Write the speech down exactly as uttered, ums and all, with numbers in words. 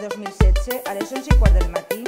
dos mil setze, a les onze i quart del matí,